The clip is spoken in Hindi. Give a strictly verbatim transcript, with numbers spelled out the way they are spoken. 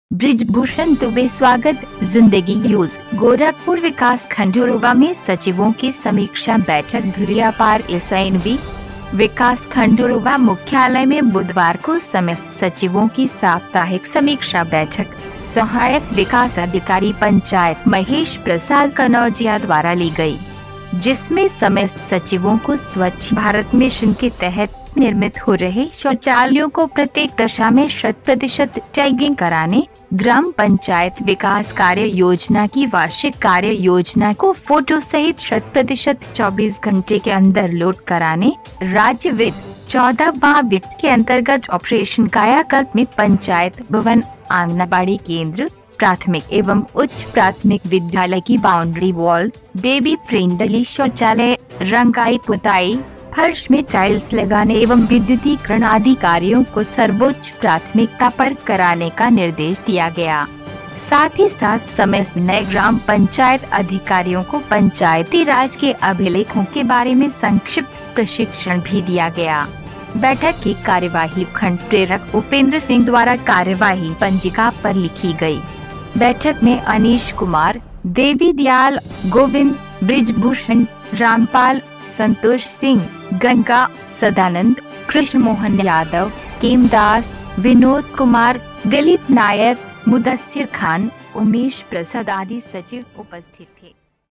ब्रिजभूषण दुबे। स्वागत। जिंदगी न्यूज। गोरखपुर विकास खंड जोरोबा में सचिवों की समीक्षा बैठक। धुरियापार एस एन बी विकास खंड जोरोबा मुख्यालय में बुधवार को समस्त सचिवों की साप्ताहिक समीक्षा बैठक सहायक विकास अधिकारी पंचायत महेश प्रसाद कनौजिया द्वारा ली गई, जिसमें समस्त सचिवों को स्वच्छ भारत मिशन के तहत निर्मित हो रहे शौचालयों को प्रत्येक दशा में शत प्रतिशत टैगिंग कराने, ग्राम पंचायत विकास कार्य योजना की वार्षिक कार्य योजना को फोटो सहित शत प्रतिशत चौबीस घंटे के अंदर लोड कराने, राज्य वित्त चौदह बा वित्त के अंतर्गत ऑपरेशन कायाकल्प में पंचायत भवन, आंगनबाड़ी केंद्र, प्राथमिक एवं उच्च प्राथमिक विद्यालय की बाउंड्री वॉल, बेबी फ्रेंडली शौचालय, रंगाई पुताई, फर्श में टाइल्स लगाने एवं विद्युतीकरण आदि कार्यों को सर्वोच्च प्राथमिकता पर कराने का निर्देश दिया गया। साथ ही साथ समस्त नए ग्राम पंचायत अधिकारियों को पंचायती राज के अभिलेखों के बारे में संक्षिप्त प्रशिक्षण भी दिया गया। बैठक की कार्यवाही खंड प्रेरक उपेंद्र सिंह द्वारा कार्यवाही पंजिका पर लिखी गई। बैठक में अनीश कुमार, देवी दयाल, गोविंद, ब्रिजभूषण, रामपाल, संतोष सिंह, गंगा, सदानंद, कृष्ण मोहन यादव, केमदास, विनोद कुमार, दिलीप नायक, मुदस्सिर खान, उमेश प्रसाद आदि सचिव उपस्थित थे।